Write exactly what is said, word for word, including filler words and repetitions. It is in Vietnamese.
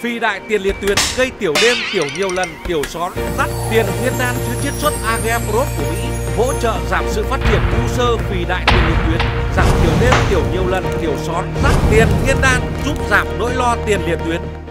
Phi đại tiền liệt tuyến gây tiểu đêm, tiểu nhiều lần, tiểu són, dắt tiền thiên đan chứa chiết xuất a giê Pro của Mỹ, hỗ trợ giảm sự phát triển u xơ phi đại tiền liệt tuyến, giảm tiểu đêm, tiểu nhiều lần, tiểu són, dắt tiền thiên đan giúp giảm nỗi lo tiền liệt tuyến.